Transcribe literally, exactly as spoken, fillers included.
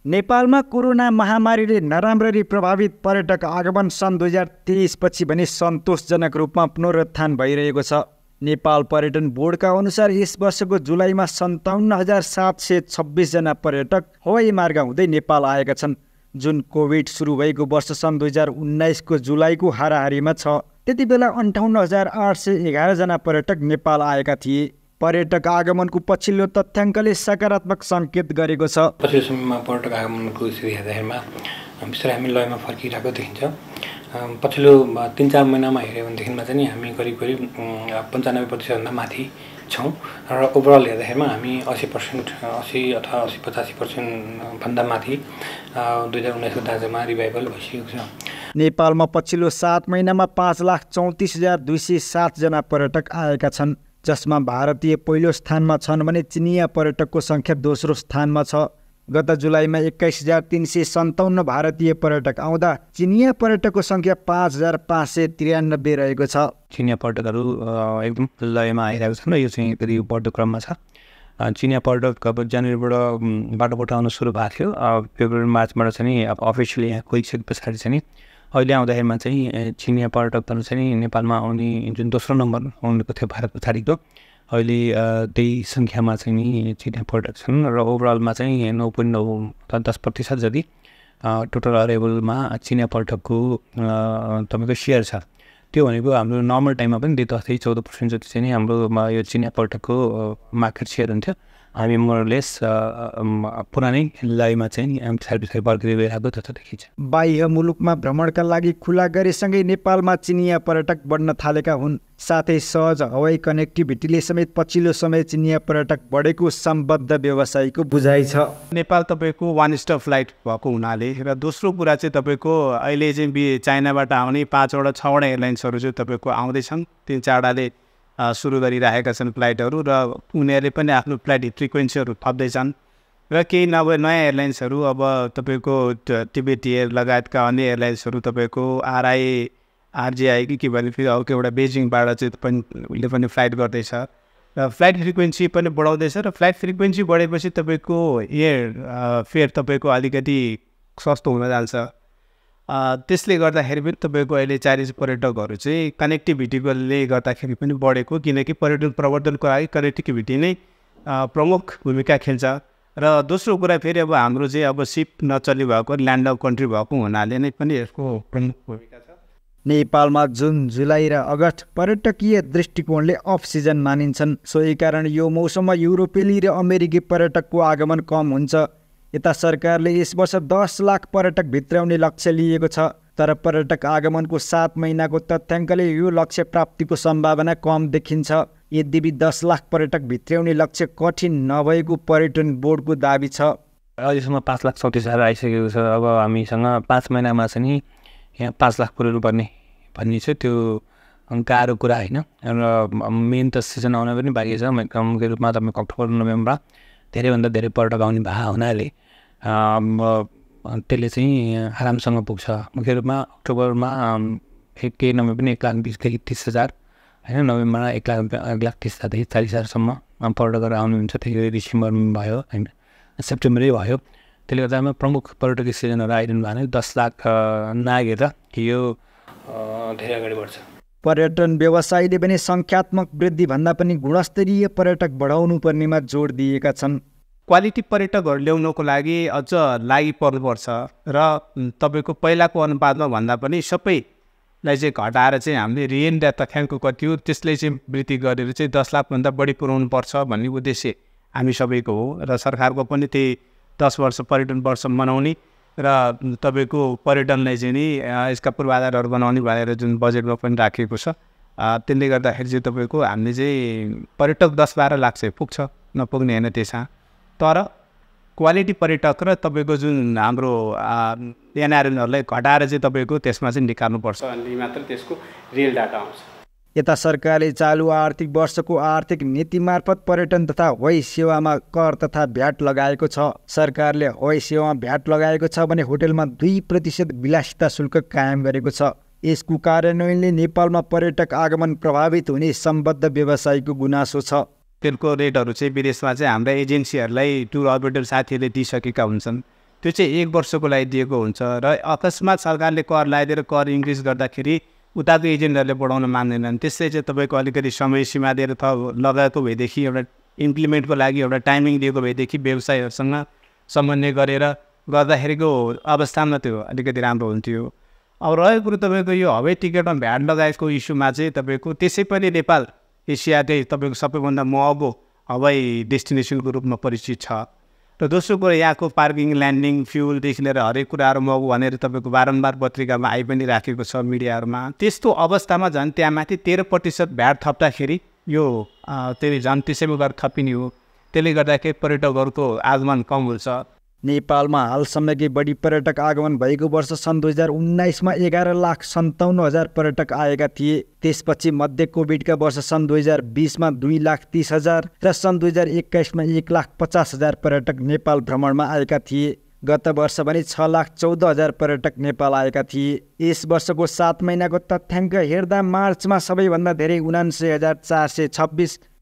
नेपालमा कोरोना महामारीले नराम्ररी प्रभावित पर्यटक आगमन सन् दुई हजार तेइस पछि भने सन्तोषजनक रूपमा पुनरुत्थान भइरहेको छ। नेपाल पर्यटन बोर्डका अनुसार यस वर्षको जुलाईमा सन्ताउन्न हजार सात सय छब्बिसजना पर्यटक हवाई मार्ग हुँदै नेपाल आएका छन्, जुन कोभिड सुरु भएको वर्ष सन् दुई हजार उन्नाइसको जुलाईको हाराहारीमा छ। त्यति बेला अन्ठाउन्न हजार आठ सय एघारजना पर्यटक नेपाल आएका थिए। पर्यटक आगमनको पछिल्लो तथ्याङ्कले सकारात्मक सङ्केत गरेको छ। पछिल्लो समयमा पर्यटक आगमनको स्थिति हेर्दाखेरिमा बिस्तारै हामी लयमा फर्किरहेको देखिन्छ। पछिल्लो तिन चार महिनामा हेऱ्यो भनेदेखिमा चाहिँ हामी करिब करिब पन्चानब्बे प्रतिशतभन्दा माथि छौँ र ओभरअल हेर्दाखेरिमा हामी असी पर्सेन्ट असी अथवा असी पचासी पर्सेन्टभन्दा माथि दुई हजार उन्नाइसको दार्जिलिङमा रिभाइभल भइसकेको छ। नेपालमा पछिल्लो सात महिनामा पाँच लाख चौतिस हजार दुई सय सातजना पर्यटक आएका छन्, जसमा भारतीय पहिलो स्थानमा छन् भने चिनिया पर्यटकको सङ्ख्या दोस्रो स्थानमा छ। गत जुलाईमा एक्काइस हजार तिन सय सन्ताउन्न भारतीय पर्यटक आउँदा चिनिया पर्यटकको सङ्ख्या पाँच हजार पाँच सय त्रियानब्बे रहेको छ। चिनिया पर्यटकहरू एकदम लयमा आइरहेको छन् र यो चाहिँ फेरि बढ्दो क्रममा छ। चिनिया पर्यटक अब जनवरीबाट बाटोबाट आउनु सुरु भएको थियो। फेब्रुअरी मार्चबाट चाहिँ अब अफिसियली यहाँ खोलिसके पछाडि चाहिँ अहिले आउँदाखेरिमा चाहिँ चिनिया पर्यटकहरू चाहिँ नेपालमा आउने जुन दोस्रो नम्बर आउनुको थियो भारत पछाडिको, अहिले त्यही सङ्ख्यामा चाहिँ नि चिनिया पर्यटक छन् र ओभरअलमा चाहिँ नौ पोइन्ट नौ दस प्रतिशत जति टोटल अराइभलमा चिनिया पर्यटकको तपाईँको सेयर छ। त्यो भनेको हाम्रो नर्मल टाइममा पनि त्यही दसदेखि चौध पर्सेन्ट जति चाहिँ नि हाम्रोमा यो चिनिया पर्यटकको मार्केट सेयर हुन्थ्यो। हामी मोरलेस पुरानै लयमा चाहिँ पछाडि पछाडि बर्खेर गइरहेको जस्तो देखिन्छ। बाह्य मुलुकमा भ्रमणका लागि खुला गरेसँगै नेपालमा चिनिया पर्यटक बढ्न थालेका हुन्। साथै सहज हवाई कनेक्टिभिटीले समेत पछिल्लो समय चिनिया पर्यटक बढेको सम्बद्ध व्यवसायीको बुझाइ छ। नेपाल तपाईँको वान स्टप फ्लाइट भएको हुनाले र दोस्रो कुरा चाहिँ तपाईँको अहिले चाहिँ बि चाइनाबाट आउने पाँचवटा छवटा एयरलाइन्सहरू चाहिँ तपाईँको आउँदैछन्। तिन चारवटाले सुरु गरिरहेका छन् फ्लाइटहरू र उनीहरूले पनि आफ्नो फ्लाइट फ्रिक्वेन्सीहरू थप्दैछन् र केही नभए नयाँ एयरलाइन्सहरू अब तपाईँको टिबेट एयर लगायतका अन्य एयरलाइन्सहरू तपाईँको आरआई आरजिआई कि के भने फेरि अर्को एउटा बेजिङबाट चाहिँ पनि उसले पनि फ्लाइट गर्दैछ र फ्लाइट फ्रिक्वेन्सी पनि बढाउँदैछ र फ्लाइट फ्रिक्वेन्सी बढेपछि तपाईँको एयर फेयर तपाईँको अलिकति सस्तो हुन जान्छ। त्यसले गर्दाखेरि पनि तपाईँको अहिले चाइनिज पर्यटकहरू चाहिँ कनेक्टिभिटीकोले गर्दाखेरि पनि बढेको, किनकि पर्यटन प्रवर्धनको लागि कनेक्टिभिटी नै प्रमुख भूमिका खेल्छ। र दोस्रो कुरा फेरि अब हाम्रो चाहिँ अब सिप नचल्ने भएको ल्यान्ड अफ कन्ट्री भएको हुनाले नै पनि यसको प्रमुख भूमिका छ। नेपालमा जुन जुलाई र अगस्त पर्यटकीय दृष्टिकोणले अफ सिजन मानिन्छन्। सोही कारण यो मौसममा युरोपेली र अमेरिकी पर्यटकको आगमन कम हुन्छ। यता सरकारले यस वर्ष दस लाख पर्यटक भित्राउने लक्ष्य लिएको छ, तर पर्यटक आगमनको सात महिनाको तथ्याङ्कले यो लक्ष्य प्राप्तिको सम्भावना कम देखिन्छ। यद्यपि दस लाख पर्यटक भित्राउने लक्ष्य कठिन नभएको पर्यटन बोर्डको दाबी छ। अहिलेसम्म पाँच लाख चौतिस हजार आइसकेको छ। अब हामीसँग पाँच महिनामा चाहिँ नि यहाँ पाँच लाख पुऱ्याउनु पर्ने भन्ने चाहिँ त्यो गाह्रो कुरा होइन र मेन त सिजन आउन पनि बाँकी छ। मुख्य रूपमा तपाईँको अक्टोबर नोभेम्बरमा धेरैभन्दा धेरै पर्यटक आउने भएको हुनाले त्यसले चाहिँ आरामसँग पुग्छ। मुख्य रूपमा अक्टोबरमा एक केही नभए पनि एक लाख बिसदेखि तिस हजार होइन, नोभेम्बरमा एक लाख एक लाख तिस हजारदेखि चालिस हजारसम्म पर्यटकहरू आउनुहुन्छ। त्यही डिसेम्बरमा भयो होइन, सेप्टेम्बरै भयो। त्यसले गर्दा प्रमुख पर्यटकीय सिजनहरू आइरहनु भएको भने दस लाख नआएर यो धेरै अगाडि बढ्छ। पर्यटन व्यवसायीले पनि सङ्ख्यात्मक वृद्धिभन्दा पनि गुणस्तरीय पर्यटक बढाउनु पर्नेमा जोड दिएका छन्। क्वालिटी पर्यटकहरू ल्याउनको लागि अझ लागि पर्नुपर्छ र तपाईँको पहिलाको अनुपातमा भन्दा पनि सबैलाई चाहिँ घटाएर चाहिँ हामीले रिएन तथ्याङ्क कति हो त्यसले चाहिँ वृद्धि गरेर चाहिँ दस लाखभन्दा बढी पुर्याउनु पर्छ भन्ने उद्देश्य हामी सबैको हो र सरकारको पनि त्यही दस वर्ष पर्यटन वर्ष मनाउने र तपाईँको पर्यटनलाई चाहिँ नि यसका पूर्वाधारहरू बनाउने भनेर जुन बजेटमा पनि राखिएको छ। त्यसले गर्दाखेरि चाहिँ तपाईँको हामीले चाहिँ पर्यटक दस बाह्र लाख चाहिँ पुग्छ, नपुग्ने होइन त्यसमा, तर क्वालिटी पर्यटक र तपाईँको जुन हाम्रो एनआरएनहरूलाई घटाएर चाहिँ तपाईँको त्यसमा चाहिँ निकाल्नुपर्छ, अनि मात्र त्यसको रियल डाटा आउँछ। यता सरकारले चालु आर्थिक वर्षको आर्थिक नीति मार्फत पर्यटन तथा हवाई सेवामा कर तथा भ्याट लगाएको छ। सरकारले हवाई सेवामा भ्याट लगाएको छ भने होटलमा दुई प्रतिशत विलासिता शुल्क कायम गरेको छ। यसको कार्यान्वयनले नेपालमा पर्यटक आगमन प्रभावित हुने सम्बद्ध व्यवसायीको गुनासो छ। त्यसको रेटहरू चाहिँ विदेशमा चाहिँ हाम्रा एजेन्सीहरूलाई टुर अपरेटर साथीहरूले दिइसकेका हुन्छन्। त्यो चाहिँ एक वर्षको लागि दिएको हुन्छ र अकस्मात सरकारले कर लगाइदिएर कर इन्क्रिज गर्दाखेरि उताको एजेन्टहरूले बढाउन मान्दैनन्। त्यसै चाहिँ तपाईँको अलिकति समय सीमा दिएर थप लगाएको भएदेखि एउटा इम्प्लिमेन्टको लागि एउटा टाइमिङ दिएको भएदेखि व्यवसायहरूसँग समन्वय गरेर गर्दाखेरिको अवस्थामा त्यो अलिकति राम्रो हुन्थ्यो। अब रहेको कुरो तपाईँको यो हवाई टिकटमा भ्याट लगाएको इस्युमा चाहिँ तपाईँको त्यसै पनि नेपाल एसियाकै तपाईँको सबैभन्दा महँगो हवाई डेस्टिनेसनको रूपमा परिचित छ र दोस्रो कुरो यहाँको पार्किङ ल्यान्डिङ फ्युलदेखि लिएर हरेक कुराहरू महँगो भनेर तपाईँको बारम्बार पत्रिकामा आइ पनि राखेको छ मिडियाहरूमा। त्यस्तो अवस्थामा झन् त्यहाँ माथि तेह्र प्रतिशत भ्याट थप्दाखेरि यो त्यसले झन् त्यसैमा गरेर थपिने हो। त्यसले गर्दाखेरि पर्यटकहरूको आगमन कम हुन्छ। नेपालमा हालसम्मकै बढी पर्यटक आगमन भएको वर्ष सन् दुई हजार उन्नाइसमा एघार लाख सन्ताउन्न हजार पर्यटक आएका थिए। त्यसपछि मध्य कोभिडका वर्ष सन् दुई हजार बिसमा दुई लाख तिस हजार र सन् दुई हजार एक्काइसमा एक लाख पचास हजार पर्यटक नेपाल भ्रमणमा आएका थिए। गत वर्ष भने छ लाख चौध हजार पर्यटक नेपाल आएका थिए। यस वर्षको सात महिनाको तथ्याङ्क हेर्दा मार्चमा सबैभन्दा धेरै उनान्सय हजार चार सय छब्बिस